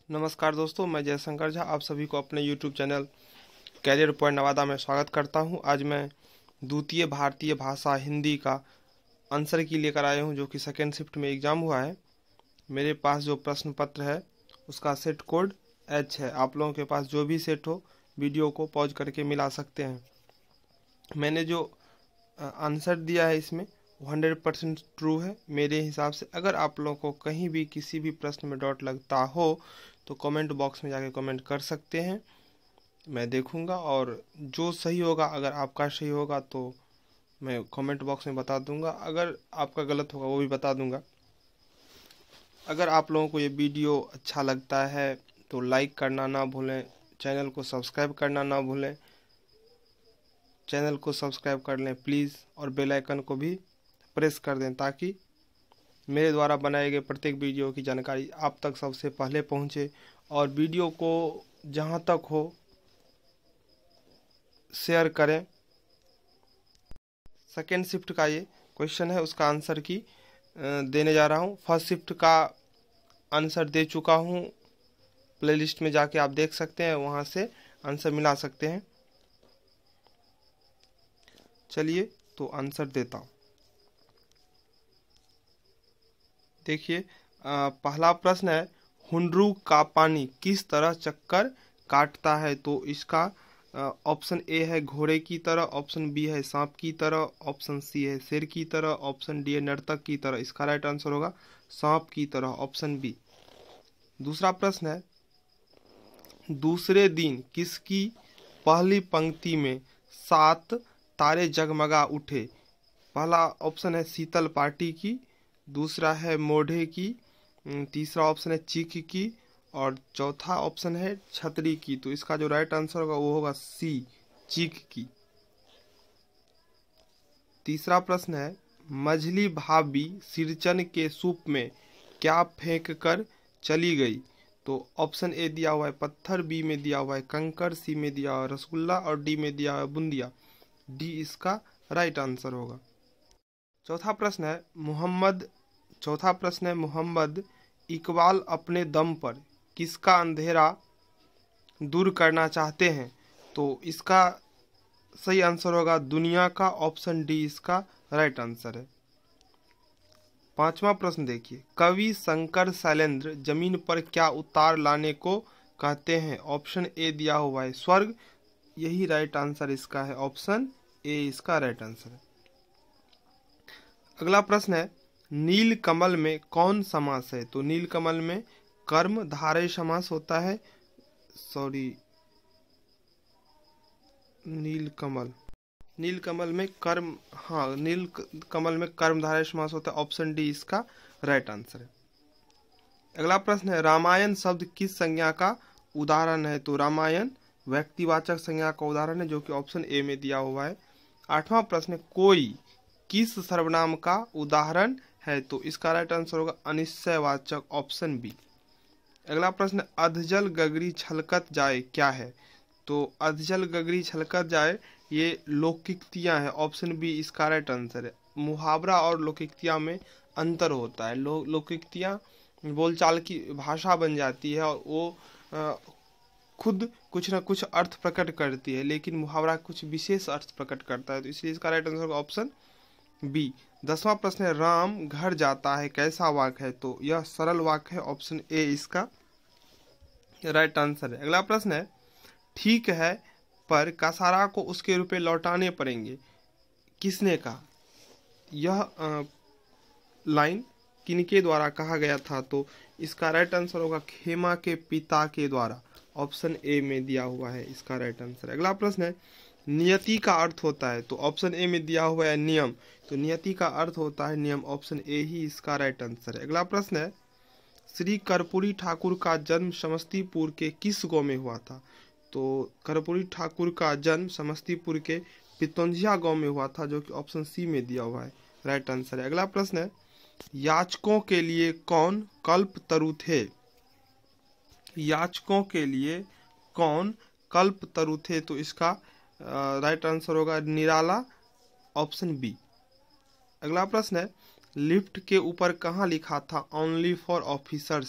नमस्कार दोस्तों, मैं जयशंकर झा आप सभी को अपने YouTube channel career point Nawada में स्वागत करता हूं। आज मैं द्वितीय भारतीय भाषा हिंदी का आंसर की लेकर आया हूं, जो कि सेकेंड शिफ्ट में एग्ज़ाम हुआ है। मेरे पास जो प्रश्न पत्र है उसका सेट कोड H है। आप लोगों के पास जो भी सेट हो वीडियो को पॉज करके मिला सकते हैं। मैंने जो आंसर दिया है इसमें 100% ट्रू है मेरे हिसाब से। अगर आप लोगों को कहीं भी किसी भी प्रश्न में डाउट लगता हो तो कमेंट बॉक्स में जाके कमेंट कर सकते हैं, मैं देखूंगा। और जो सही होगा, अगर आपका सही होगा तो मैं कमेंट बॉक्स में बता दूंगा, अगर आपका गलत होगा वो भी बता दूंगा। अगर आप लोगों को ये वीडियो अच्छा लगता है तो लाइक करना ना भूलें, चैनल को सब्सक्राइब करना ना भूलें। चैनल को सब्सक्राइब कर लें प्लीज़, और बेल आइकन को भी प्रेस कर दें ताकि मेरे द्वारा बनाए गए प्रत्येक वीडियो की जानकारी आप तक सबसे पहले पहुंचे। और वीडियो को जहां तक हो शेयर करें। सेकेंड शिफ्ट का ये क्वेश्चन है, उसका आंसर की देने जा रहा हूं। फर्स्ट शिफ्ट का आंसर दे चुका हूं, प्लेलिस्ट में जाके आप देख सकते हैं, वहां से आंसर मिला सकते हैं। चलिए तो आंसर देता हूं। देखिए, पहला प्रश्न है, हुंडरू का पानी किस तरह चक्कर काटता है? तो इसका ऑप्शन ए है घोड़े की तरह, ऑप्शन बी है सांप की तरह, ऑप्शन सी है शेर की तरह, ऑप्शन डी है नर्तक की तरह। इसका राइट आंसर होगा सांप की तरह, ऑप्शन बी। दूसरा प्रश्न है, दूसरे दिन किसकी पहली पंक्ति में 7 तारे जगमगा उठे? पहला ऑप्शन है शीतल पार्टी की, दूसरा है मोढ़े की, तीसरा ऑप्शन है चीख की, और चौथा ऑप्शन है छतरी की। तो इसका जो राइट आंसर होगा वो होगा सी, चीख की। तीसरा प्रश्न है, मझली भाभी सिरचन के सूप में क्या फेंक कर चली गई? तो ऑप्शन ए दिया हुआ है पत्थर, बी में दिया हुआ है कंकर, सी में दिया हुआ है रसगुल्ला, और डी में दिया हुआ है बूंदिया। डी इसका राइट आंसर होगा। चौथा प्रश्न है, मोहम्मद इकबाल अपने दम पर किसका अंधेरा दूर करना चाहते हैं? तो इसका सही आंसर होगा दुनिया का, ऑप्शन डी इसका राइट आंसर है। पांचवा प्रश्न देखिए, कवि शंकर शैलेंद्र जमीन पर क्या उतार लाने को कहते हैं? ऑप्शन ए दिया हुआ है स्वर्ग, यही राइट आंसर इसका है, ऑप्शन ए इसका राइट आंसर है। अगला प्रश्न है, नील कमल में कौन समास है? तो नील कमल में कर्म धारय समास होता है। नील कमल में कर्म धारय समास होता है, ऑप्शन डी इसका राइट आंसर है। अगला प्रश्न है, रामायण शब्द किस संज्ञा का उदाहरण है? तो रामायण व्यक्तिवाचक संज्ञा का उदाहरण है, जो कि ऑप्शन ए में दिया हुआ है। आठवां प्रश्न है, कोई किस सर्वनाम का उदाहरण है? तो इसका राइट आंसर होगा अनिश्चयवाचक, ऑप्शन बी। अगला प्रश्न, अधजल गगरी छलकत जाए क्या है? तो अधजल गगरी छलकत जाए ये लोकोक्तियां हैं, ऑप्शन बी इसका राइट आंसर है। मुहावरा और लोकोक्तियां में अंतर होता है। लोकोक्तियां बोलचाल की भाषा बन जाती है और वो खुद कुछ ना कुछ अर्थ प्रकट करती है, लेकिन मुहावरा कुछ विशेष अर्थ प्रकट करता है, तो इसलिए इसका राइट आंसर होगा ऑप्शन बी। 10वां प्रश्न है, राम घर जाता है कैसा वाक्य है? तो यह सरल वाक्य है, ऑप्शन ए इसका राइट आंसर है। अगला प्रश्न है, ठीक है पर कसारा को उसके रुपए लौटाने पड़ेंगे, किसने कहा? यह लाइन किनके द्वारा कहा गया था? तो इसका राइट आंसर होगा खेमा के पिता के द्वारा, ऑप्शन ए में दिया हुआ है, इसका राइट आंसर है। अगला प्रश्न है, नियति का अर्थ होता है? तो ऑप्शन ए में दिया हुआ है नियम, तो नियति का अर्थ होता है नियम, ऑप्शन ए ही इसका राइट आंसर है। अगला प्रश्न है, श्री कर्पूरी ठाकुर का जन्म समस्तीपुर के किस गांव में हुआ था? तो कर्पूरी ठाकुर का जन्म समस्तीपुर के पितौंझिया गांव में हुआ था, जो कि ऑप्शन सी में दिया हुआ है, राइट आंसर है। अगला प्रश्न है, याचकों के लिए कौन कल्पतरु थे? याचकों के लिए कौन कल्पतरु थे? तो इसका राइट आंसर होगा निराला, ऑप्शन बी। अगला प्रश्न है, लिफ्ट के ऊपर कहाँ लिखा था ओनली फॉर ऑफिसर्स?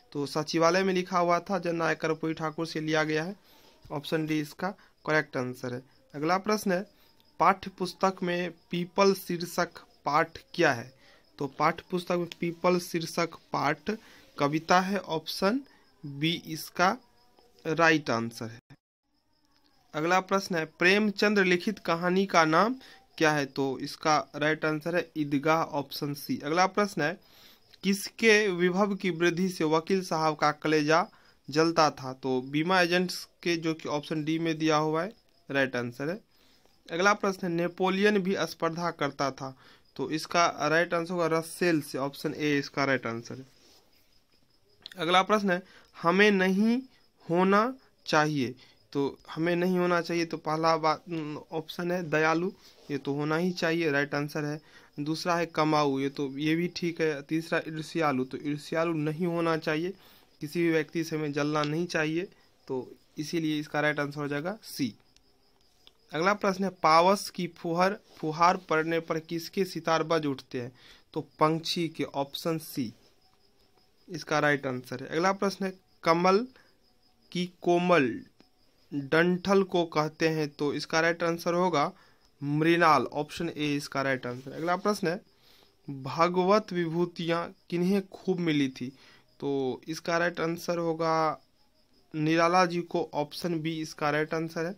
तो सचिवालय में लिखा हुआ था, जननायक कर्पूरी ठाकुर से लिया गया है। ऑप्शन डी इसका करेक्ट आंसर है। अगला प्रश्न है, पाठ्य पुस्तक में पीपल शीर्षक पाठ क्या है? तो पाठ्य पुस्तक में पीपल शीर्षक पाठ कविता है। ऑप्शन बी इसका राइट आंसर है। अगला प्रश्न है, प्रेमचंद्र लिखित कहानी का नाम क्या है? तो इसका राइट आंसर है ईदगाह। Option C. अगला प्रश्न है, किसके विभव की वृद्धि से वकील साहब का कलेजा जलता था? तो बीमा एजेंट्स के, जो कि ऑप्शन डी में दिया हुआ है, राइट आंसर है। अगला प्रश्न है, नेपोलियन भी स्पर्धा करता था। तो इसका राइट आंसर होगा रसेल से। ऑप्शन ए इसका राइट आंसर है। अगला प्रश्न है, हमें नहीं होना चाहिए। तो हमें नहीं होना चाहिए, तो पहला बात ऑप्शन है दयालु, ये तो होना ही चाहिए, राइट आंसर है। दूसरा है कमाऊ, ये भी ठीक है। तीसरा ईर्ष्यालु, तो ईर्ष्यालु नहीं होना चाहिए, किसी भी व्यक्ति से हमें जलना नहीं चाहिए, तो इसीलिए इसका राइट आंसर हो जाएगा सी। अगला प्रश्न है, पावस की फुहार पड़ने पर किसके सितार बज उठते हैं? तो पंछी के। ऑप्शन सी इसका राइट आंसर है। अगला प्रश्न है, कमल की कोमल डंठल को कहते हैं। तो इसका राइट आंसर होगा मृणाल। ऑप्शन ए इसका राइट आंसर। अगला प्रश्न है, भगवत विभूतियां किन्हें खूब मिली थी? तो इसका राइट आंसर होगा निराला जी को। ऑप्शन बी इसका राइट आंसर है।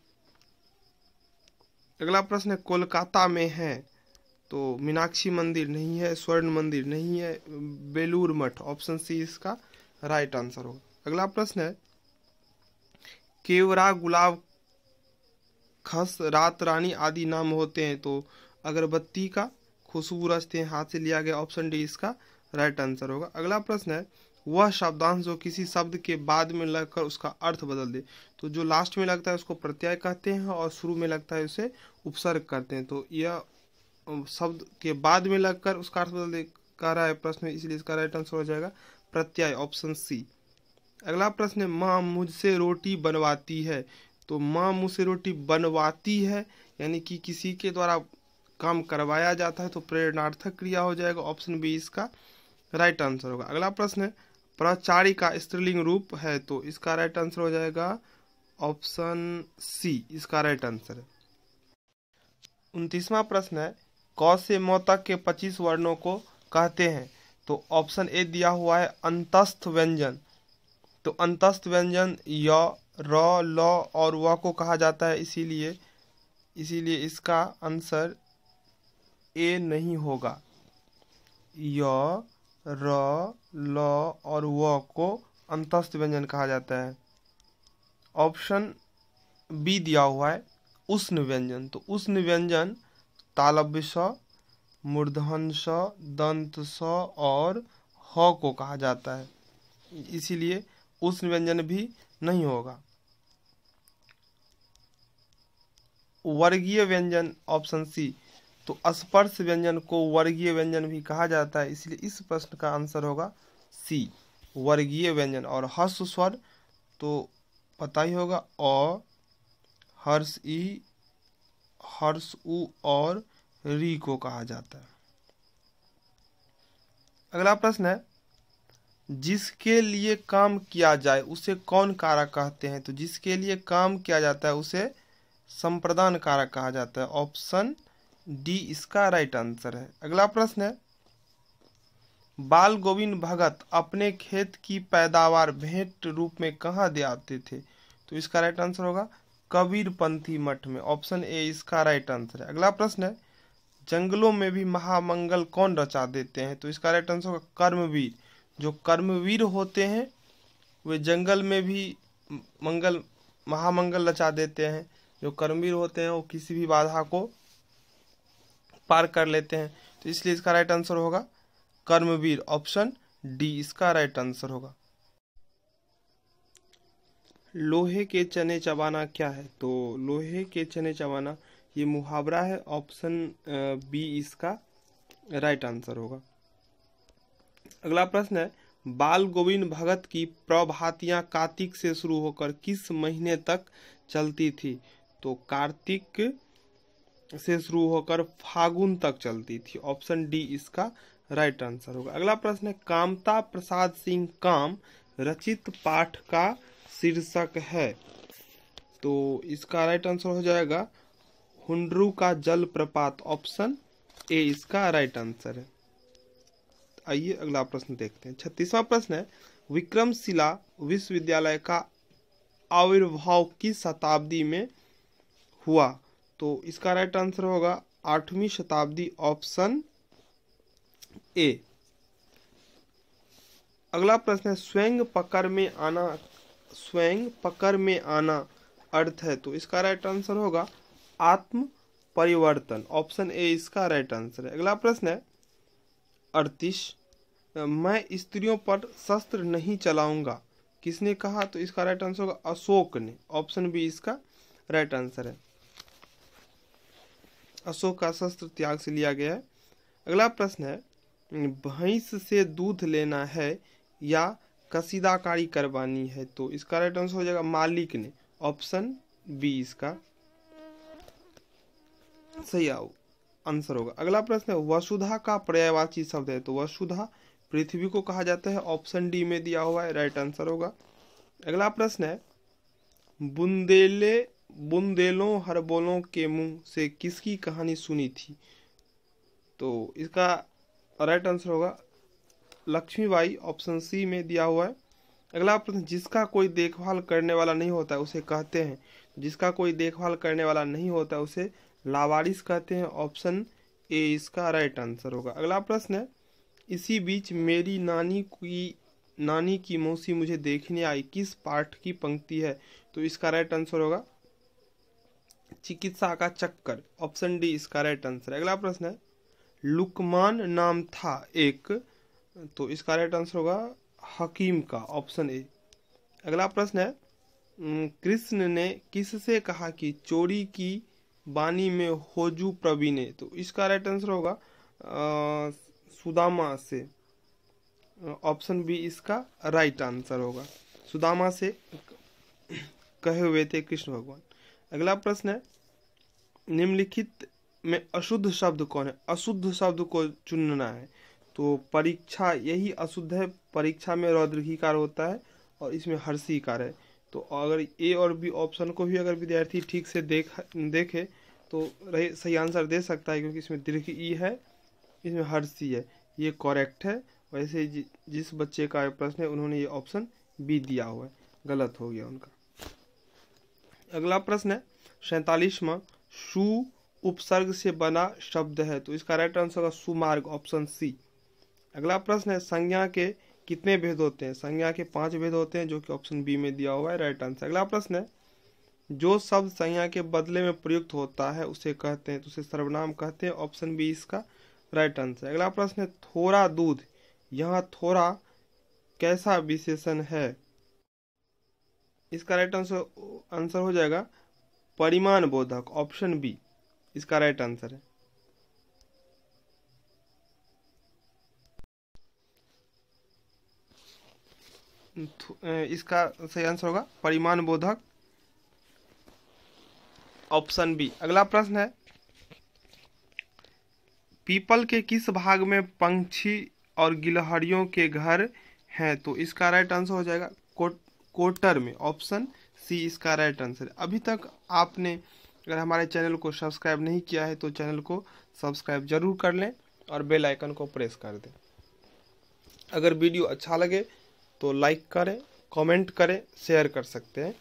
अगला प्रश्न है, कोलकाता में है। तो मीनाक्षी मंदिर नहीं है, स्वर्ण मंदिर नहीं है, बेलूर मठ। ऑप्शन सी इसका राइट आंसर होगा। अगला प्रश्न है, केवड़ा, गुलाब, खस, रात रानी आदि नाम होते हैं। तो अगरबत्ती का खुशबू रचते हैं, हाथ से लिया गया। ऑप्शन डी इसका राइट आंसर होगा। अगला प्रश्न है, वह शब्दांश जो किसी शब्द के बाद में लगकर उसका अर्थ बदल दे। तो जो लास्ट में लगता है उसको प्रत्यय कहते हैं, और शुरू में लगता है उसे उपसर्ग करते हैं। तो यह शब्द के बाद में लगकर उसका अर्थ बदल दे कह रहा है प्रश्न, इसलिए इसका राइट आंसर हो जाएगा प्रत्यय। Option C. अगला प्रश्न है, माँ मुझसे रोटी बनवाती है। तो माँ मुझसे रोटी बनवाती है यानी कि किसी के द्वारा काम करवाया जाता है, तो प्रेरणार्थक क्रिया हो जाएगा। ऑप्शन बी इसका राइट आंसर होगा। अगला प्रश्न है, प्राचार्य का स्त्रीलिंग रूप है। तो इसका राइट आंसर हो जाएगा ऑप्शन सी इसका राइट आंसर है। 29वां प्रश्न है, क से म तक के 25 वर्णों को कहते हैं। तो ऑप्शन ए दिया हुआ है अंतस्थ व्यंजन। तो अंतस्थ व्यंजन य, र, ल और व को कहा जाता है, इसीलिए इसका आंसर ए नहीं होगा। य, र, ल और व को अंतस्थ व्यंजन कहा जाता है। ऑप्शन बी दिया हुआ है उष्ण व्यंजन। तो उष्ण व्यंजन तालव्य स, मूर्धन स, दंत स और ह को कहा जाता है, इसीलिए उष्ण व्यंजन भी नहीं होगा। वर्गीय व्यंजन ऑप्शन सी। तो स्पर्श व्यंजन को वर्गीय व्यंजन भी कहा जाता है, इसलिए इस प्रश्न का आंसर होगा सी वर्गीय व्यंजन। और हर्ष स्वर तो पता ही होगा, अ, हर्ष ई, हर्ष उ और री को कहा जाता है। अगला प्रश्न है, जिसके लिए काम किया जाए उसे कौन कारक कहते हैं? तो जिसके लिए काम किया जाता है उसे संप्रदान कारक कहा जाता है। ऑप्शन डी इसका राइट आंसर है। अगला प्रश्न है, बाल गोविंद भगत अपने खेत की पैदावार भेंट रूप में कहाँ दे आते थे? तो इसका राइट आंसर होगा कबीरपंथी मठ में। ऑप्शन ए इसका राइट आंसर है। अगला प्रश्न है, जंगलों में भी महामंगल कौन रचा देते हैं? तो इसका राइट आंसर होगा कर्मवीर। जो कर्मवीर होते हैं वे जंगल में भी महामंगल रचा देते हैं। जो कर्मवीर होते हैं वो किसी भी बाधा को पार कर लेते हैं, तो इसलिए इसका राइट आंसर होगा कर्मवीर। ऑप्शन डी इसका राइट आंसर होगा। लोहे के चने चबाना क्या है? तो लोहे के चने चबाना ये मुहावरा है। ऑप्शन बी इसका राइट आंसर होगा। अगला प्रश्न है, बाल गोविंद भगत की प्रभातियां कार्तिक से शुरू होकर किस महीने तक चलती थी? तो कार्तिक से शुरू होकर फागुन तक चलती थी। ऑप्शन डी इसका राइट आंसर होगा। अगला प्रश्न है कामता प्रसाद सिंह काम रचित पाठ का शीर्षक है, तो इसका राइट आंसर हो जाएगा हुंड्रू का जलप्रपात, ऑप्शन ए इसका राइट आंसर है। आइए अगला प्रश्न देखते हैं। 36वां प्रश्न है विक्रमशिला विश्वविद्यालय का आविर्भाव किस शताब्दी में हुआ, तो इसका राइट आंसर होगा 8वीं शताब्दी, ऑप्शन ए। अगला प्रश्न है स्वयं पकड़ में आना अर्थ है, तो इसका राइट आंसर होगा आत्म परिवर्तन, ऑप्शन ए इसका राइट आंसर है। अगला प्रश्न है 38 मैं स्त्रियों पर शस्त्र नहीं चलाऊंगा, किसने कहा, तो इसका राइट आंसर होगा अशोक ने, ऑप्शन बी इसका राइट आंसर है। अशोक का शस्त्र त्याग से लिया गया है। अगला प्रश्न है भैंस से दूध लेना है या कसीदाकारी करवानी है, तो इसका राइट आंसर हो जाएगा मालिक ने, ऑप्शन बी इसका सही आंसर होगा। अगला प्रश्न है वसुधा का पर्यायवाची शब्द है, तो वसुधा पृथ्वी को कहा जाता है, ऑप्शन डी में दिया हुआ है, राइट आंसर होगा। अगला प्रश्न है बुंदेलों हरबोलों के मुंह से किसकी कहानी सुनी थी, तो इसका राइट आंसर होगा लक्ष्मीबाई, ऑप्शन सी में दिया हुआ है। अगला प्रश्न जिसका कोई देखभाल करने वाला नहीं होता है उसे कहते हैं, जिसका कोई देखभाल करने वाला नहीं होता है उसे लावारिस कहते हैं, ऑप्शन ए इसका राइट आंसर होगा। अगला प्रश्न है इसी बीच मेरी नानी की मौसी मुझे देखने आई किस पाठ की पंक्ति है, तो इसका राइट आंसर होगा चिकित्सा का चक्कर, ऑप्शन डी इसका राइट आंसर है। अगला प्रश्न है लुकमान नाम था एक, तो इसका राइट आंसर होगा हकीम का, ऑप्शन ए। अगला प्रश्न है कृष्ण ने किससे कहा कि चोरी की वाणी में होजू प्रवीणे, तो इसका राइट आंसर होगा सुदामा से, ऑप्शन बी इसका राइट आंसर होगा। सुदामा से कहे हुए थे कृष्ण भगवान। अगला प्रश्न है निम्नलिखित में अशुद्ध शब्द कौन है, अशुद्ध शब्द को चुनना है, तो परीक्षा यही अशुद्ध है, परीक्षा में रौद्रहीकार होता है और इसमें हर्षीकार है, तो अगर ए और बी ऑप्शन को भी अगर विद्यार्थी ठीक से देखे तो सही आंसर दे सकता है, क्योंकि इसमें दीर्घ ई है, इसमें हर्षी है, ये करेक्ट है। वैसे जिस बच्चे का प्रश्न है उन्होंने ये ऑप्शन बी दिया हुआ है, गलत हो गया उनका। अगला प्रश्न है 47वां सु उपसर्ग से बना शब्द है, तो इसका राइट आंसर होगा सुमार्ग, ऑप्शन सी। अगला प्रश्न है संज्ञा के कितने भेद होते हैं, संज्ञा के 5 भेद होते हैं, जो कि ऑप्शन बी में दिया हुआ है, राइट आंसर। अगला प्रश्न है जो शब्द संज्ञा के बदले में प्रयुक्त होता है उसे कहते हैं, तो उसे सर्वनाम कहते हैं, ऑप्शन बी इसका राइट आंसर। अगला प्रश्न है थोड़ा दूध, यहाँ थोड़ा कैसा विशेषण है, इसका राइट आंसर हो जाएगा परिमाण बोधक, ऑप्शन बी इसका राइट आंसर है। इसका सही आंसर होगा परिमाण बोधक, ऑप्शन बी। अगला प्रश्न है पीपल के किस भाग में पंछी और गिलहरियों के घर हैं, तो इसका राइट आंसर हो जाएगा कोटर में, ऑप्शन सी इसका राइट आंसर है। अभी तक आपने अगर हमारे चैनल को सब्सक्राइब नहीं किया है तो चैनल को सब्सक्राइब जरूर कर लें और बेल आइकन को प्रेस कर दें। अगर वीडियो अच्छा लगे तो लाइक करें, कमेंट करें, शेयर कर सकते हैं।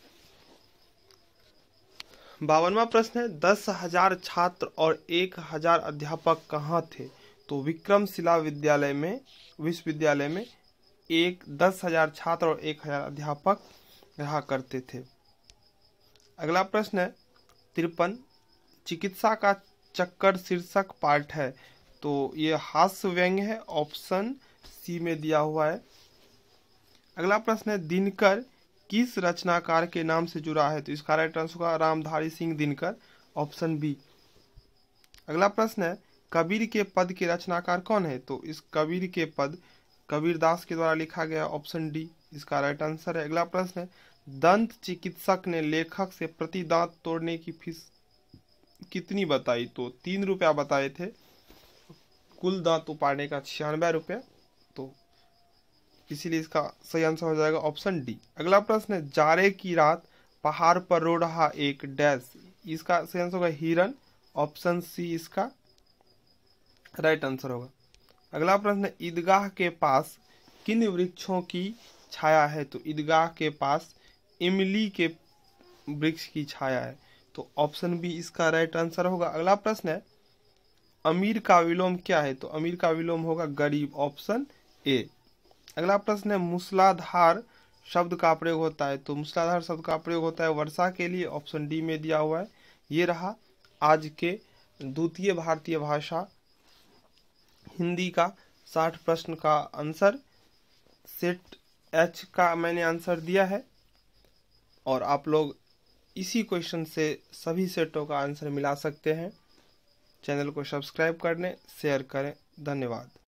52वां प्रश्न है 10,000 छात्र और 1,000 अध्यापक कहाँ थे, तो विक्रमशिला विश्वविद्यालय में 10,000 छात्र और 1,000 अध्यापक रहा करते थे। अगला प्रश्न है 53 चिकित्सा का चक्कर शीर्षक पाठ है, तो ये हास्य व्यंग्य है, ऑप्शन सी में दिया हुआ है। अगला प्रश्न है दिनकर किस रचनाकार के नाम से जुड़ा है, तो इसका राइट आंसर होगा रामधारी सिंह दिनकर, ऑप्शन बी। अगला प्रश्न है कबीर के पद के रचनाकार कौन है, तो इस कबीर के पद कबीरदास के द्वारा लिखा गया, ऑप्शन डी इसका राइट आंसर है। अगला प्रश्न है दंत चिकित्सक ने लेखक से प्रति दांत तोड़ने की फीस कितनी बताई, तो 3 रुपया बताए थे, कुल दांत उपाड़ने का 96 रुपया। तो इसीलिए इसका सही आंसर हो जाएगा ऑप्शन डी। अगला प्रश्न है, जाड़े की रात पहाड़ पर रो रहा एक डैश, इसका सही आंसर होगा हिरन। ऑप्शन सी इसका राइट आंसर होगा। अगला प्रश्न है, ईदगाह के पास किन वृक्षों की छाया है? तो ईदगाह के पास इमली के वृक्ष की छाया है। तो ऑप्शन बी इसका राइट आंसर होगा। अगला प्रश्न है, अमीर का विलोम क्या है? तो अमीर का विलोम होगा गरीब। Option A. अगला प्रश्न है, मूसलाधार शब्द का प्रयोग होता है? तो मूसलाधार शब्द का प्रयोग होता है वर्षा के लिए। ऑप्शन डी में दिया हुआ है। ये रहा आज के द्वितीय भारतीय भाषा हिंदी का 60 प्रश्न का आंसर। सेट एच का मैंने आंसर दिया है और आप लोग इसी क्वेश्चन से सभी सेटों का आंसर मिला सकते हैं। चैनल को सब्सक्राइब करने, शेयर करें। धन्यवाद।